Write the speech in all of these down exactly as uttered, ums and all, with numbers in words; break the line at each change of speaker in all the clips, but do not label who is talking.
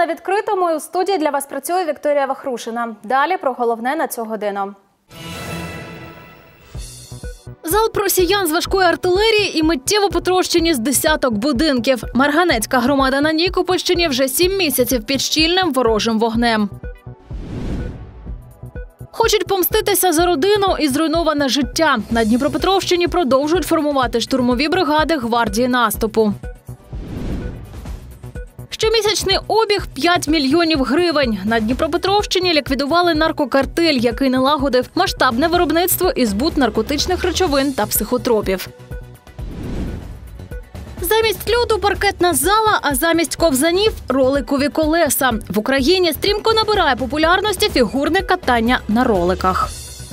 відкритому, і у студії для вас працює Вікторія Вахрушина. Далі про головне на цю годину. Залп росіян з важкої артилерії і миттєво потрощені з десяток будинків. Марганецька громада на Нікопольщині вже сім місяців під щільним ворожим вогнем. Хочуть помститися за родину і зруйноване життя. На Дніпропетровщині продовжують формувати штурмові бригади гвардії наступу. Щомісячний обіг – п'ять мільйонів гривень. На Дніпропетровщині ліквідували наркокартель, який налагодив масштабне виробництво і збут наркотичних речовин та психотропів. Замість льоду – паркетна зала, а замість ковзанів – роликові колеса. В Україні стрімко набирає популярності фігурне катання на роликах.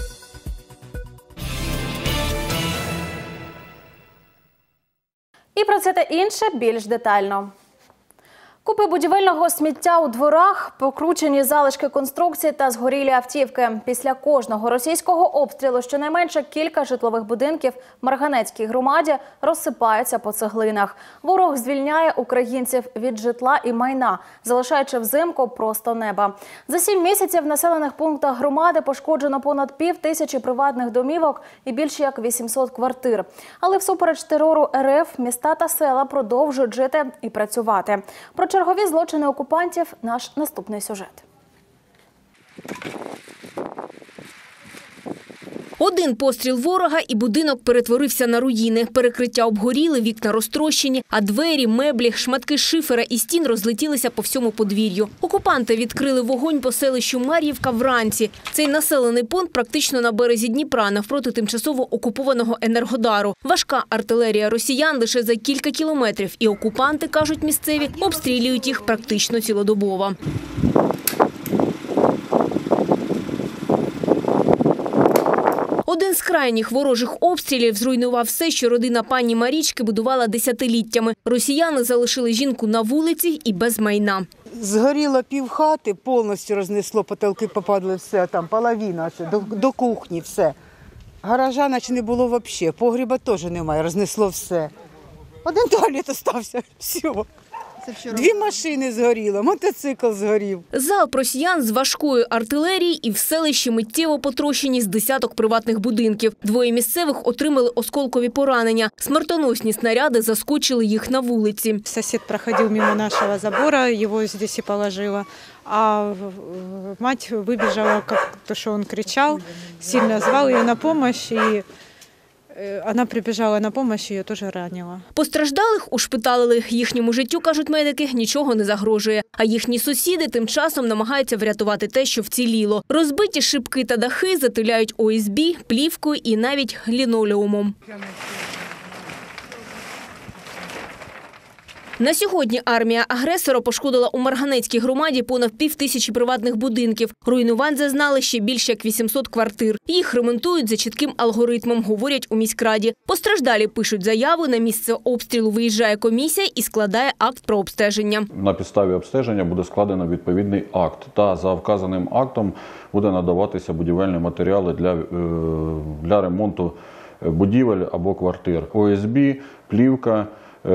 І про це та інше більш детально. Купи будівельного сміття у дворах, покручені залишки конструкцій та згорілі автівки. Після кожного російського обстрілу щонайменше кілька житлових будинків в Марганецькій громаді розсипаються по цеглинах. Ворог звільняє українців від житла і майна, залишаючи взимку просто неба. За сім місяців в населених пунктах громади пошкоджено понад пів тисячі приватних домівок і більше як вісімсот квартир. Але всупереч терору РФ міста та села продовжують жити і працювати. Про чергові злочини окупантів – наш наступний сюжет.
Один постріл ворога і будинок перетворився на руїни. Перекриття обгоріли, вікна розтрощені, а двері, меблі, шматки шифера і стін розлетілися по всьому подвір'ю. Окупанти відкрили вогонь по селищу Мар'ївка вранці. Цей населений пункт практично на березі Дніпра, навпроти тимчасово окупованого Енергодару. Важка артилерія росіян лише за кілька кілометрів. І окупанти, кажуть місцеві, обстрілюють їх практично цілодобово. Один з крайніх ворожих обстрілів зруйнував все, що родина пані Марічки будувала десятиліттями. Росіяни залишили жінку на вулиці і без майна.
Згоріло пів хати, повністю рознесло, потолки попадали, все, там половина, все, до, до кухні, все. Гаража наче не було взагалі, погріба теж немає, рознесло все. Один туалет остався, все. Дві машини згоріло, мотоцикл згорів.
Залп росіян з важкої артилерії і в селищі миттєво потрощені з десяток приватних будинків. Двоє місцевих отримали осколкові поранення. Смертоносні снаряди заскочили їх на вулиці.
Сусід проходив мимо нашого забору, його тут і положила. А мать вибіжала, як то, що він кричав, сильно звав її на допомогу. І вона прибіжала на допомогу, її теж ранила.
Постраждалих ушпиталили. Їхньому життю, кажуть медики, нічого не загрожує. А їхні сусіди тим часом намагаються врятувати те, що вціліло. Розбиті шибки та дахи затиляють О Ес Бі, плівкою і навіть лінолеумом. На сьогодні армія агресора пошкодила у Марганецькій громаді понад пів тисячі приватних будинків. Руйнувань зазнали ще більше як вісімсот квартир. Їх ремонтують за чітким алгоритмом, говорять у міськраді. Постраждалі пишуть заяву, на місце обстрілу виїжджає комісія і складає акт про обстеження.
На підставі обстеження буде складено відповідний акт. Та за вказаним актом буде надаватися будівельні матеріали для, для ремонту будівель або квартир. О Ес Бі, плівка,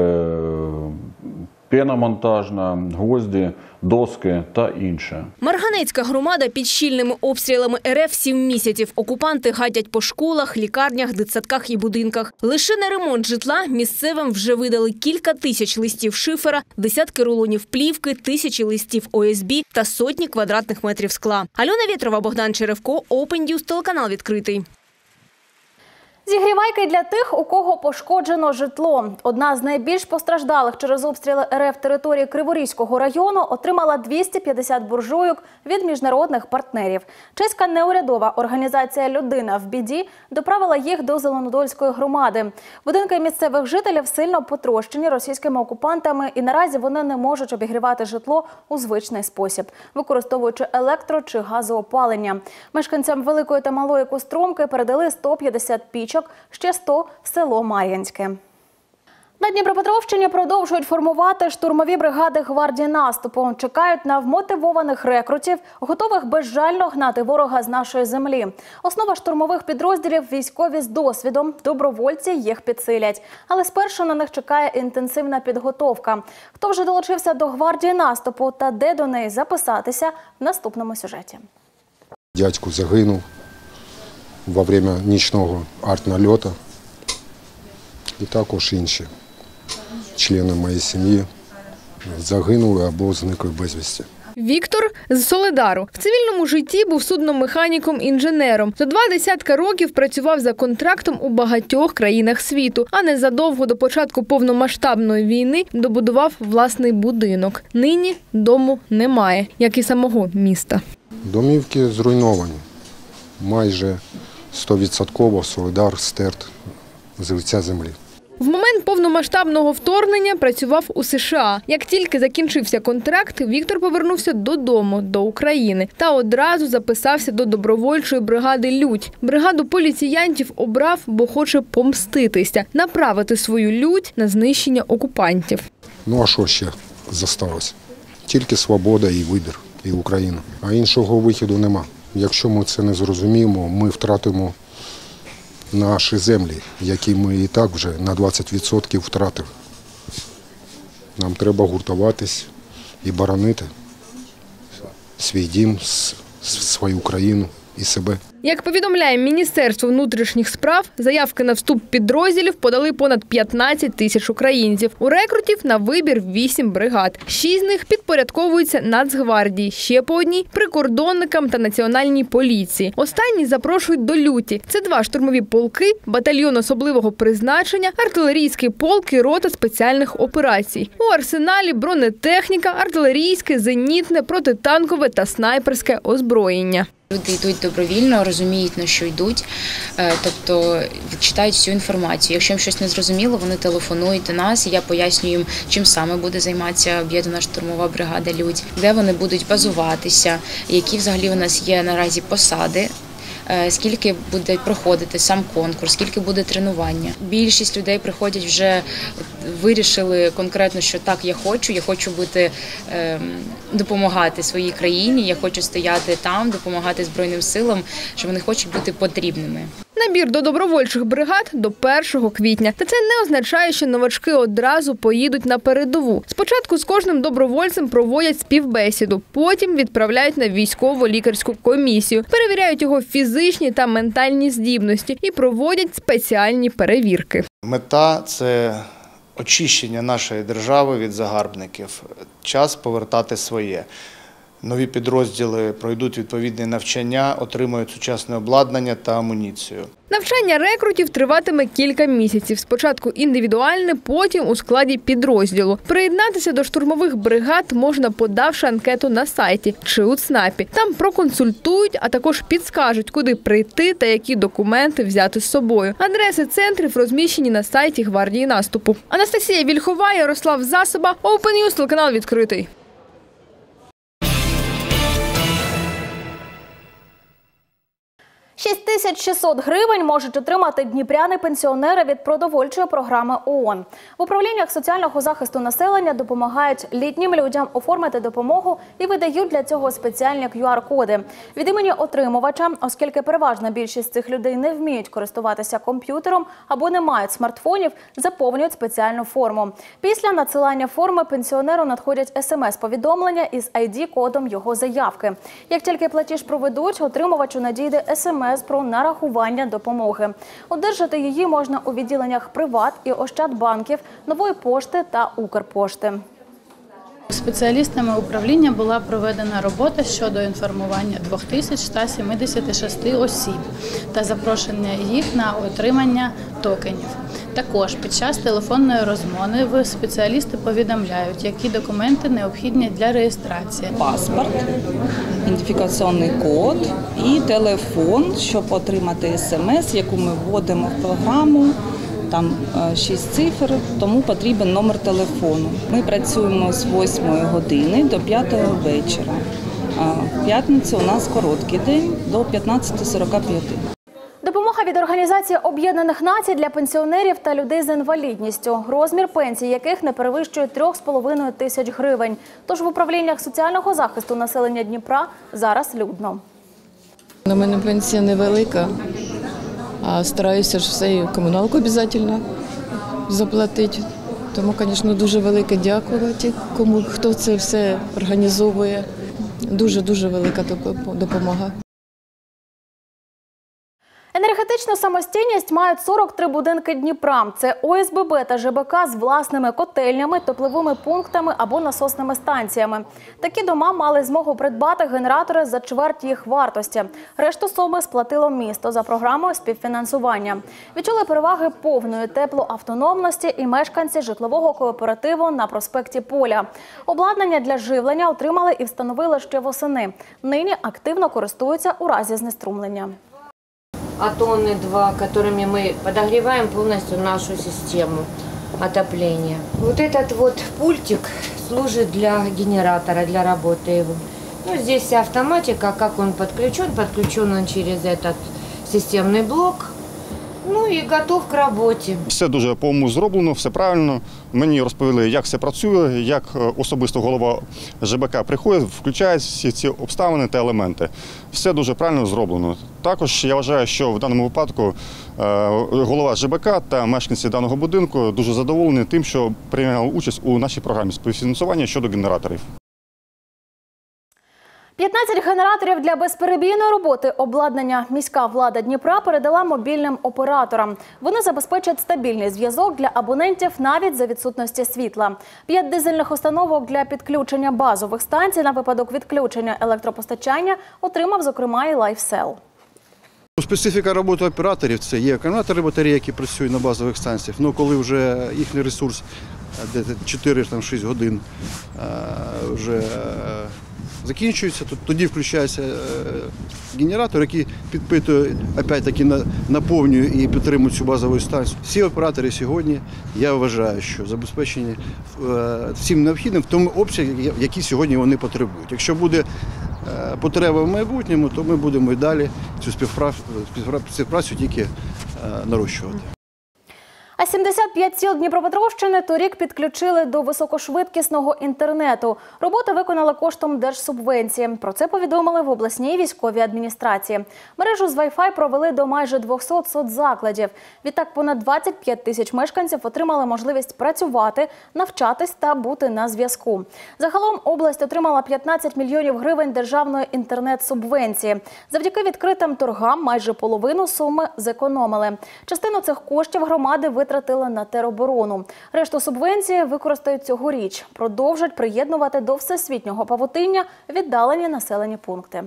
пеномонтажна, гвозді, доски та інше.
Марганецька громада під щільними обстрілами Ер Еф сім місяців. Окупанти гатять по школах, лікарнях, дитсадках і будинках. Лише на ремонт житла місцевим вже видали кілька тисяч листів шифера, десятки рулонів плівки, тисячі листів О Ес Бі та сотні квадратних метрів скла. Альона Вєтрова, Богдан Черевко, Open News, телеканал відкритий.
Зігрівайки для тих, у кого пошкоджено житло. Одна з найбільш постраждалих через обстріли Ер Еф території Криворізького району отримала двісті п'ятдесят буржуйок від міжнародних партнерів. Чеська неурядова організація «Людина в біді» доправила їх до Зеленодольської громади. Будинки місцевих жителів сильно потрощені російськими окупантами, і наразі вони не можуть обігрівати житло у звичний спосіб, використовуючи електро- чи газоопалення. Мешканцям Великої та Малої Костромки передали сто п'ятдесят пічок, ще сто – в село Мар'янське. На Дніпропетровщині продовжують формувати штурмові бригади гвардії наступу. Чекають на вмотивованих рекрутів, готових безжально гнати ворога з нашої землі. Основа штурмових підрозділів – військові з досвідом. Добровольці їх підсилять. Але спершу на них чекає інтенсивна підготовка. Хто вже долучився до гвардії наступу та де до неї записатися – в наступному сюжеті.
Дядько загинув во время нічного артнальоту. І також інші члени моєї сім'ї загинули або зникли безвісти.
Віктор з Солидару. В цивільному житті був судномеханіком-інженером. За два десятка років працював за контрактом у багатьох країнах світу, а незадовго до початку повномасштабної війни добудував власний будинок. Нині дому немає, як і самого міста.
Домівки зруйновані. Майже сто відсотків Солидар стерт з лиця землі.
В момент повномасштабного вторгнення працював у США. Як тільки закінчився контракт, Віктор повернувся додому, до України, та одразу записався до добровольчої бригади «Лють». Бригаду поліціянтів обрав, бо хоче помститися, направити свою лють на знищення окупантів.
Ну а що ще залишилось? Тільки свобода і вибір, і Україна. А іншого виходу нема. Якщо ми це не зрозуміємо, ми втратимо наші землі, які ми і так вже на двадцять відсотків втратили. Нам треба гуртуватись і боронити свій дім, свою країну і себе.
Як повідомляє Міністерство внутрішніх справ, заявки на вступ підрозділів подали понад п'ятнадцять тисяч українців. У рекрутів на вибір вісім бригад. Шість з них підпорядковуються Нацгвардії, ще по одній – прикордонникам та національній поліції. Останні запрошують до люті. Це два штурмові полки, батальйон особливого призначення, артилерійський полк і рота спеціальних операцій. У арсеналі бронетехніка, артилерійське, зенітне, протитанкове та снайперське озброєння.
Люди йдуть добровільно, розуміють, на що йдуть, тобто читають всю інформацію. Якщо їм щось не зрозуміло, вони телефонують до нас, і я пояснюю їм, чим саме буде займатися об'єднана штурмова бригада «Лють», де вони будуть базуватися, які взагалі у нас є наразі посади, скільки буде проходити сам конкурс, скільки буде тренування. Більшість людей приходять вже, вирішили конкретно, що так, я хочу, я хочу бути, допомагати своїй країні, я хочу стояти там, допомагати Збройним силам, що вони хочуть бути потрібними.
Набір до добровольчих бригад до першого квітня. Та це не означає, що новачки одразу поїдуть на передову. Спочатку з кожним добровольцем проводять співбесіду, потім відправляють на військово-лікарську комісію, перевіряють його фізичні та ментальні здібності і проводять спеціальні перевірки.
Мета – це очищення нашої держави від загарбників. Час повертати своє. Нові підрозділи пройдуть відповідне навчання, отримають сучасне обладнання та амуніцію.
Навчання рекрутів триватиме кілька місяців. Спочатку індивідуальне, потім у складі підрозділу. Приєднатися до штурмових бригад можна, подавши анкету на сайті чи у ЦНАПі. Там проконсультують, а також підскажуть, куди прийти та які документи взяти з собою. Адреси центрів розміщені на сайті гвардії наступу. Анастасія Вільхова, Ярослав Засоба, Open News, телеканал «Відкритий».
шість тисяч шістсот гривень можуть отримати дніпряни пенсіонери від продовольчої програми ООН. В управліннях соціального захисту населення допомагають літнім людям оформити допомогу і видають для цього спеціальні кю ар-коди. Від імені отримувача, оскільки переважна більшість цих людей не вміють користуватися комп'ютером або не мають смартфонів, заповнюють спеціальну форму. Після надсилання форми пенсіонеру надходять смс-повідомлення із ай ді-кодом його заявки. Як тільки платіж проведуть, отримувачу надійде смс про нарахування допомоги. Одержати її можна у відділеннях «Приват» і «Ощадбанків», «Нової пошти» та «Укрпошти».
Спеціалістами управління була проведена робота щодо інформування дві тисячі сто сімдесят шість осіб та запрошення їх на отримання токенів. Також під час телефонної розмови спеціалісти повідомляють, які документи необхідні для реєстрації.
Паспорт, ідентифікаційний код і телефон, щоб отримати смс, яку ми вводимо в програму. Там шість цифр, тому потрібен номер телефону. Ми працюємо з восьмої години до п'ятої вечора. В п'ятницю у нас короткий день до п'ятнадцяти сорока п'яти.
Допомога від Організації Об'єднаних Націй для пенсіонерів та людей з інвалідністю, розмір пенсій яких не перевищує трьох з половиною тисяч гривень. Тож в управліннях соціального захисту населення Дніпра зараз людно.
У мене пенсія невелика, а стараюся ж все і комуналку обов'язково заплатити. Тому, звісно, дуже велике дякувати, кому хто це все організовує. Дуже-дуже велика допомога.
Енергетичну самостійність мають сорок три будинки Дніпра. Це О С Б Б та Ж Б К з власними котельнями, топливими пунктами або насосними станціями. Такі дома мали змогу придбати генератори за чверть їх вартості. Решту суми сплатило місто за програмою співфінансування. Відчули переваги повної теплоавтономності і мешканці житлового кооперативу на проспекті Поля. Обладнання для живлення отримали і встановили ще восени. Нині активно користуються у разі знеструмлення.
Атоны два, которыми мы подогреваем полностью нашу систему отопления. Вот этот вот пультик служит для генератора, для работы его. Ну, здесь вся автоматика, как он подключен. Подключен он через этот системный блок. Ну і готов к роботі.
Все дуже по-моєму зроблено, все правильно. Мені розповіли, як все працює, як особисто голова Ж Б К приходить, включає всі ці обставини та елементи. Все дуже правильно зроблено. Також я вважаю, що в даному випадку голова Ж Б К та мешканці даного будинку дуже задоволені тим, що прийняли участь у нашій програмі співфінансування щодо генераторів.
п'ятнадцять генераторів для безперебійної роботи обладнання міська влада Дніпра передала мобільним операторам. Вони забезпечать стабільний зв'язок для абонентів навіть за відсутності світла. П'ять дизельних установок для підключення базових станцій на випадок відключення електропостачання отримав, зокрема, і Лайфсел.
Специфіка роботи операторів – це є акумулятори батареї, які працюють на базових станціях. Ну, коли вже їхній ресурс чотири-шість годин вже закінчується, тоді включається генератор, який підпитує, опять-таки наповнює і підтримує цю базову станцію. Всі оператори сьогодні, я вважаю, що забезпечені всім необхідним в тому обсязі, який сьогодні вони потребують. Якщо буде потреба в майбутньому, то ми будемо і далі цю співпрацю, співпрацю тільки нарощувати.
А сімдесят п'ять сіл Дніпропетровщини торік підключили до високошвидкісного інтернету. Роботи виконали коштом держсубвенції. Про це повідомили в обласній військовій адміністрації. Мережу з Wi-Fi провели до майже двохсот соцзакладів. Відтак понад двадцять п'ять тисяч мешканців отримали можливість працювати, навчатись та бути на зв'язку. Загалом область отримала п'ятнадцять мільйонів гривень державної інтернет-субвенції. Завдяки відкритим торгам майже половину суми зекономили. Частину цих коштів громади витратили на тероборону. Решту субвенції використають цьогоріч. Продовжать приєднувати до всесвітнього павутиння віддалені населені пункти.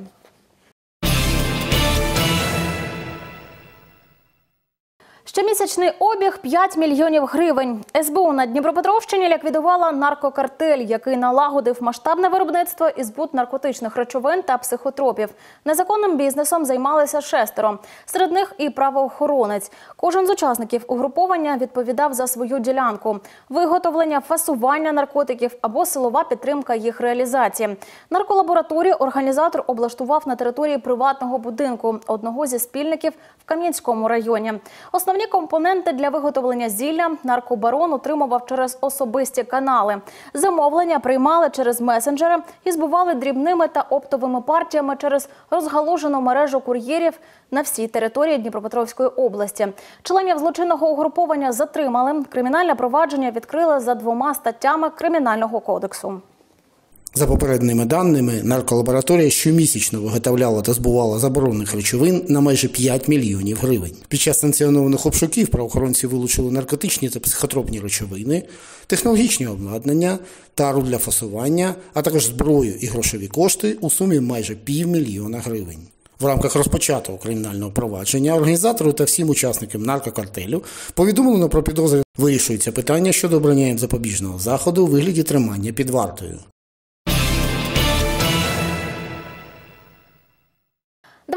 Щомісячний обіг – п'ять мільйонів гривень. С Б У на Дніпропетровщині ліквідувала наркокартель, який налагодив масштабне виробництво і збут наркотичних речовин та психотропів. Незаконним бізнесом займалися шестеро. Серед них і правоохоронець. Кожен з учасників угруповання відповідав за свою ділянку – виготовлення, фасування наркотиків або силова підтримка їх реалізації. Нарколабораторію організатор облаштував на території приватного будинку одного зі спільників в Кам'янському районі. Основні компоненти для виготовлення зілля наркобарон отримував через особисті канали. Замовлення приймали через месенджери і збували дрібними та оптовими партіями через розгалужену мережу кур'єрів на всій території Дніпропетровської області. Членів злочинного угруповання затримали. Кримінальне провадження відкрили за двома статтями Кримінального кодексу.
За попередніми даними, нарколабораторія щомісячно виготовляла та збувала заборонених речовин на майже п'ять мільйонів гривень. Під час санкціонованих обшуків правоохоронці вилучили наркотичні та психотропні речовини, технологічні обладнання, тару для фасування, а також зброю і грошові кошти у сумі майже півмільйона гривень. В рамках розпочатого кримінального провадження організатору та всім учасникам наркокартелю повідомлено про підозри. Вирішується питання щодо обрання їм запобіжного заходу у вигляді тримання під вартою.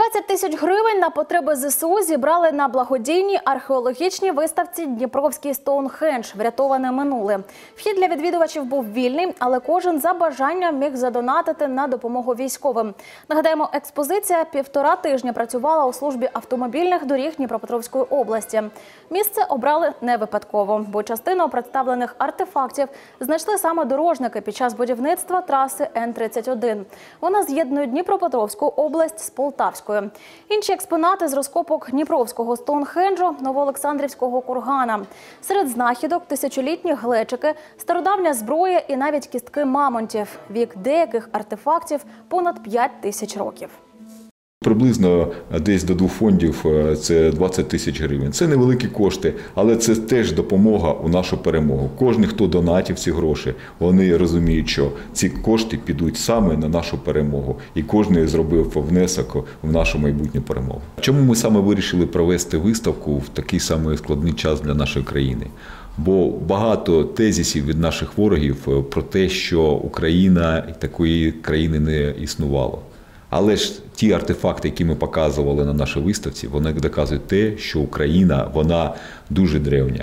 двадцять тисяч гривень на потреби ЗСУ зібрали на благодійній археологічній виставці «Дніпровський Стоунхендж. Врятоване минуле». Вхід для відвідувачів був вільний, але кожен за бажанням міг задонатити на допомогу військовим. Нагадаємо, експозиція півтора тижня працювала у службі автомобільних доріг Дніпропетровської області. Місце обрали не випадково, бо частину представлених артефактів знайшли саме дорожники під час будівництва траси Н тридцять один. Вона з'єднує Дніпропетровську область з Полтавською. Інші експонати з розкопок Дніпровського Стоунхенджу, Новоолександрівського кургана. Серед знахідок – тисячолітні глечики, стародавня зброя і навіть кістки мамонтів. Вік деяких артефактів – понад п'ять тисяч років.
Приблизно десь до двох фондів – це двадцять тисяч гривень. Це невеликі кошти, але це теж допомога у нашу перемогу. Кожен, хто донатив ці гроші, вони розуміють, що ці кошти підуть саме на нашу перемогу. І кожен зробив внесок в нашу майбутню перемогу. Чому ми саме вирішили провести виставку в такий самий складний час для нашої країни? Бо багато тезисів від наших ворогів про те, що Україна такої країни не існувало. Але ж ті артефакти, які ми показували на нашій виставці, вони доказують те, що Україна, вона дуже древня.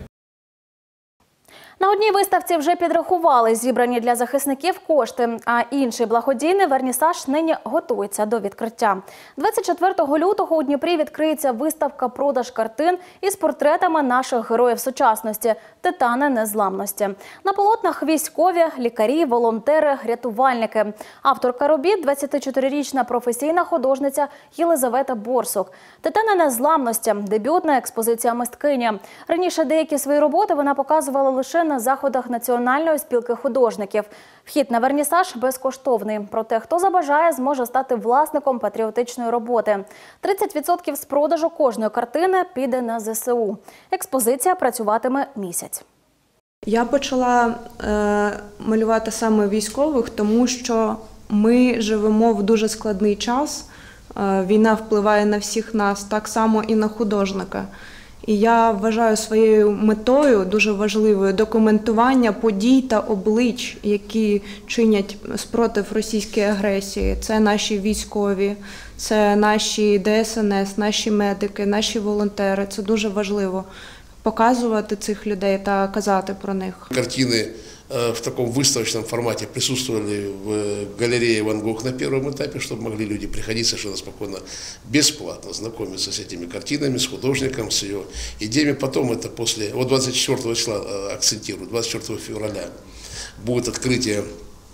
На одній виставці вже підрахували зібрані для захисників кошти, а інший благодійний вернісаж нині готується до відкриття. двадцять четвертого лютого у Дніпрі відкриється виставка «Продаж картин» із портретами наших героїв сучасності – титани незламності. На полотнах військові, лікарі, волонтери, рятувальники. Авторка робіт – двадцятичотирирічна професійна художниця Єлизавета Борсук. «Титани незламності» – дебютна експозиція мисткині. Раніше деякі свої роботи вона показувала лише на заходах Національної спілки художників. Вхід на вернісаж безкоштовний. Проте, хто забажає, зможе стати власником патріотичної роботи. тридцять відсотків з продажу кожної картини піде на ЗСУ. Експозиція працюватиме місяць.
Я почала е, малювати саме військових, тому що ми живемо в дуже складний час. Е, війна впливає на всіх нас, так само і на художника. І я вважаю своєю метою дуже важливою документування подій та облич, які чинять спротив російській агресії. Це наші військові, це наші Д S N S, наші медики, наші волонтери. Це дуже важливо показувати цих людей та казати про них.
Картини в таком выставочном формате присутствовали в галерее Ван Гог на первом этапе, чтобы могли люди приходить совершенно спокойно, бесплатно знакомиться с этими картинами, с художником, с ее идеями. Потом это после, вот двадцать четвёртого числа, акцентирую, двадцать четвёртого февраля будет открытие,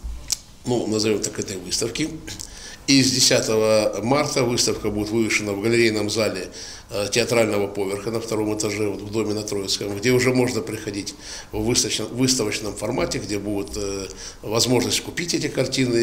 ну, назовем так, этой выставки. И с десятого марта выставка будет вывешена в галерейном зале театрального поверха на втором этаже, вот в доме на Троицком, где уже можно приходить в выставочном, выставочном формате, где будет возможность купить эти картины.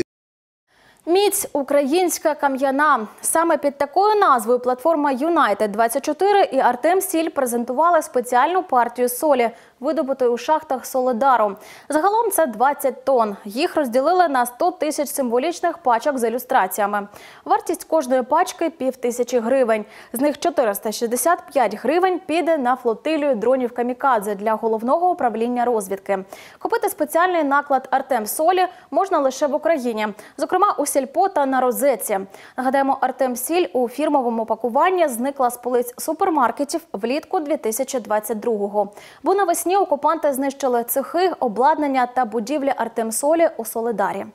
Міць українська кам'яна. Саме під такою назвою платформа Юнайтед двадцять чотири і Артем Сіль презентували спеціальну партію солі, видобутої у шахтах Солидару. Загалом це двадцять тонн. Їх розділили на сто тисяч символічних пачок з ілюстраціями. Вартість кожної пачки – пів тисячі гривень. З них чотириста шістдесят п'ять гривень піде на флотилію дронів «Камікадзе» для Головного управління розвідки. Купити спеціальний наклад «Артем Солі» можна лише в Україні, зокрема у Сільпо та на Розетці. Нагадаємо, Артем Сіль у фірмовому пакуванні зникла з полиць супермаркетів влітку дві тисячі двадцять другого. Бо навесні окупанти знищили цехи, обладнання та будівлі Артем Солі у Солидарі.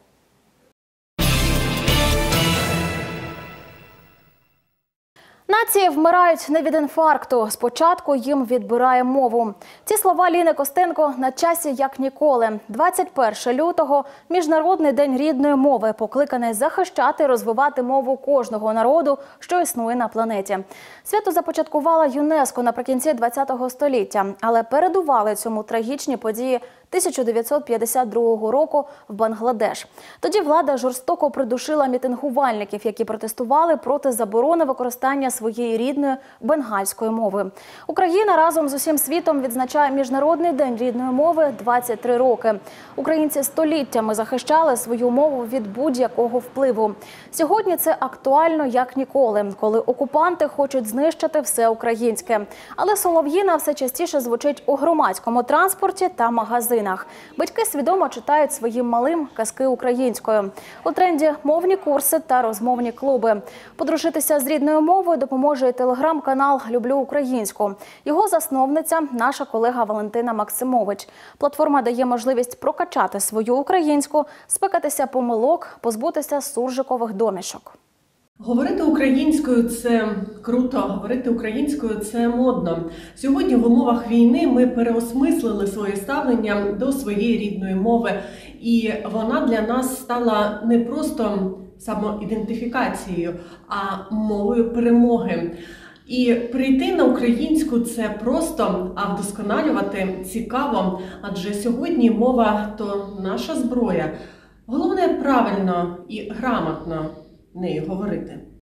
Нації вмирають не від інфаркту. Спочатку їм відбирає мову. Ці слова Ліни Костенко на часі як ніколи. двадцять першого лютого – Міжнародний день рідної мови, покликаний захищати і розвивати мову кожного народу, що існує на планеті. Свято започаткувала ЮНЕСКО наприкінці ХХ століття, але передували цьому трагічні події тисяча дев'ятсот п'ятдесят другого року в Бангладеш. Тоді влада жорстоко придушила мітингувальників, які протестували проти заборони використання своєї рідної бенгальської мови. Україна разом з усім світом відзначає Міжнародний день рідної мови двадцять три роки. Українці століттями захищали свою мову від будь-якого впливу. Сьогодні це актуально як ніколи, коли окупанти хочуть знищити все українське. Але солов'їна все частіше звучить у громадському транспорті та магазинах. родинах. Батьки свідомо читають своїм малим казки українською. У тренді мовні курси та розмовні клуби. Подружитися з рідною мовою допоможе і телеграм-канал «Люблю українську». Його засновниця – наша колега Валентина Максимович. Платформа дає можливість прокачати свою українську, спекатися помилок, позбутися суржикових домішок.
Говорити українською – це круто, говорити українською – це модно. Сьогодні в умовах війни ми переосмислили своє ставлення до своєї рідної мови. І вона для нас стала не просто самоідентифікацією, а мовою перемоги. І прийти на українську – це просто, а вдосконалювати цікаво, адже сьогодні мова – то наша зброя. Головне – правильно і грамотно нею говорити.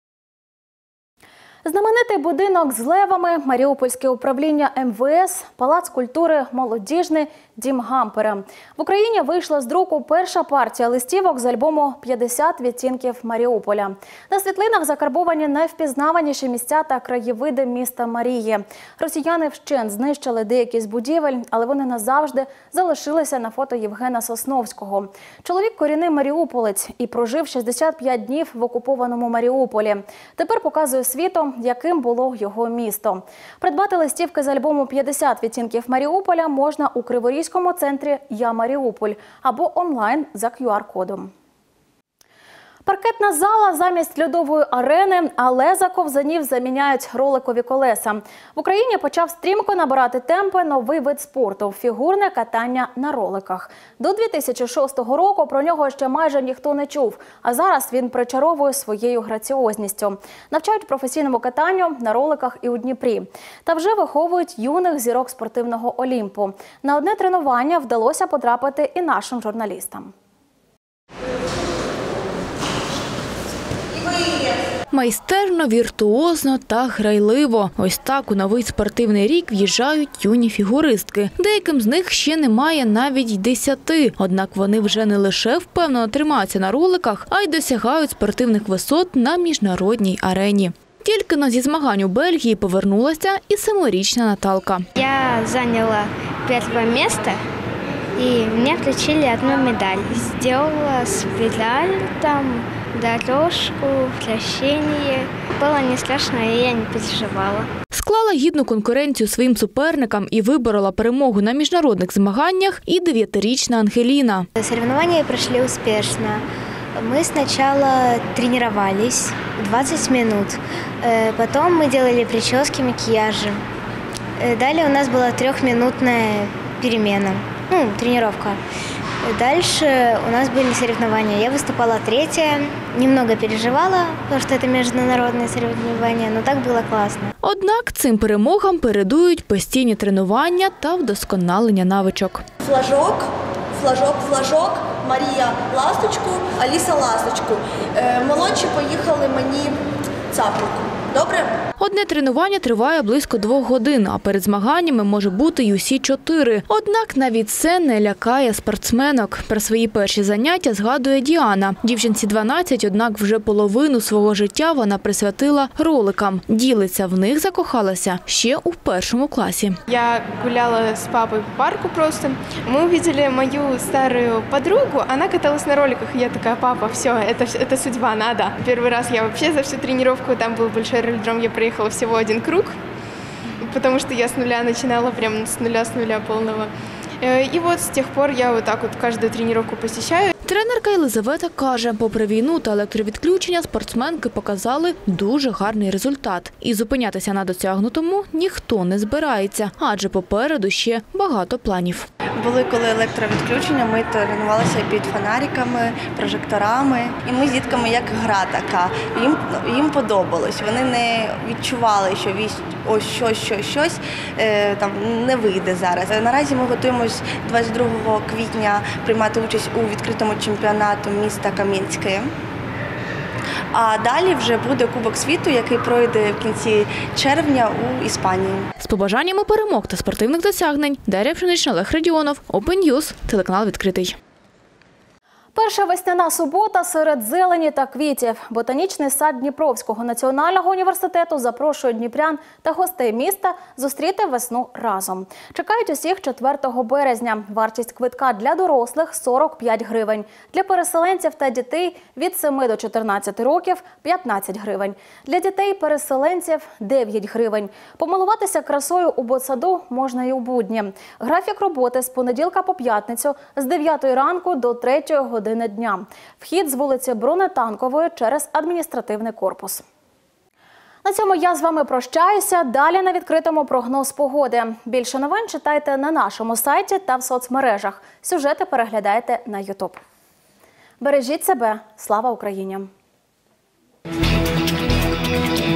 Знаменитий будинок з левами, Маріупольське управління ем ве ес, Палац культури «Молодіжний», Дім Гампера. В Україні вийшла з друку перша партія листівок з альбому «п'ятдесят відтінків Маріуполя». На світлинах закарбовані найвпізнаваніші місця та краєвиди міста Марії. Росіяни вщент знищили деякі з будівель, але вони назавжди залишилися на фото Євгена Сосновського. Чоловік – корінний маріуполець і прожив шістдесят п'ять днів в окупованому Маріуполі. Тепер показує світу, яким було його місто. Придбати листівки з альбому «п'ятдесят відтінків Маріуполя» можна у Криворізькому центрі «Я Маріуполь» або онлайн за кю ар-кодом. Паркетна зала замість льодової арени, але за ковзанів заміняють роликові колеса. В Україні почав стрімко набирати темпи новий вид спорту – фігурне катання на роликах. До дві тисячі шостого року про нього ще майже ніхто не чув, а зараз він причаровує своєю граціозністю. Навчають професійному катанню на роликах і у Дніпрі. Та вже виховують юних зірок спортивного Олімпу. На одне тренування вдалося потрапити і нашим журналістам.
Майстерно, віртуозно та грайливо. Ось так у новий спортивний рік в'їжджають юні фігуристки. Деяким з них ще немає навіть десяти. Однак вони вже не лише впевнено тримаються на роликах, а й досягають спортивних висот на міжнародній арені. Тільки-но зі змагань у Бельгії повернулася і семирічна Наталка.
Я зайняла перше місце. И мне включили одну медаль. Сделала спираль, там, дорожку, вращение. Было не страшно, и я не переживала.
Склала гідну конкуренцію своїм суперникам і виборола перемогу на міжнародних змаганнях і дев'ятирічна Ангеліна.
Соревнования прошли успешно. Мы сначала тренировались двадцать минут. Потом мы делали прически, макияжи. Далее у нас была трехминутная перемена. Ну, тренировка. Дальше у нас были соревнования. Я выступала третья, немного переживала, потому что это международные соревнования, но так было классно.
Однак цим перемогам передують постійні тренування та вдосконалення навичок.
Флажок, флажок, флажок, Марія ласточку, Аліса ласточку. Е, молодші поїхали мені цапельку. Добре?
Одне тренування триває близько двох годин, а перед змаганнями може бути й усі чотири. Однак навіть це не лякає спортсменок. Про свої перші заняття згадує Діана. Дівчинці дванадцять, однак вже половину свого життя вона присвятила роликам. Ділиться, в них закохалася ще у першому класі.
Я гуляла з папою по парку просто. Ми побачили мою стару подругу, вона каталась на роликах. Я така: папа, все, це, це судьба, надо. Перший раз я взагалі за всю тренування, там був великий ролодром, я проехала всего один круг, потому что я с нуля начинала, прям с нуля, с нуля полного. И вот с тех пор я вот так вот каждую тренировку посещаю.
Тренерка Єлизавета каже, попри війну та електровідключення спортсменки показали дуже гарний результат. І зупинятися на досягнутому ніхто не збирається, адже попереду ще багато планів.
Були коли електровідключення, ми тренувалися під фонариками, прожекторами. І ми з дітками як гра така. Їм, їм подобалось. Вони не відчували, що ось щось, щось, щось е, там не вийде зараз. Наразі ми готуємось двадцять другого квітня приймати участь у відкритому чемпіонату міста Кам'янське. А далі вже буде Кубок світу, який пройде в кінці червня у Іспанії.
З побажаннями перемог та спортивних досягнень. Дар'я Пшенична, Олег Радіонов, Open News, телеканал «Відкритий».
Перша весняна субота серед зелені та квітів. Ботанічний сад Дніпровського національного університету запрошує дніпрян та гостей міста зустріти весну разом. Чекають усіх четвертого березня. Вартість квитка для дорослих – сорок п'ять гривень. Для переселенців та дітей від семи до чотирнадцяти років – п'ятнадцять гривень. Для дітей-переселенців – дев'ять гривень. Помилуватися красою у ботсаду можна і у будні. Графік роботи з понеділка по п'ятницю з дев'ятої ранку до третьої години дня. Вхід з вулиці Бронетанкової через адміністративний корпус. На цьому я з вами прощаюся. Далі на відкритому прогноз погоди. Більше новин читайте на нашому сайті та в соцмережах. Сюжети переглядайте на ютуб. Бережіть себе. Слава Україні!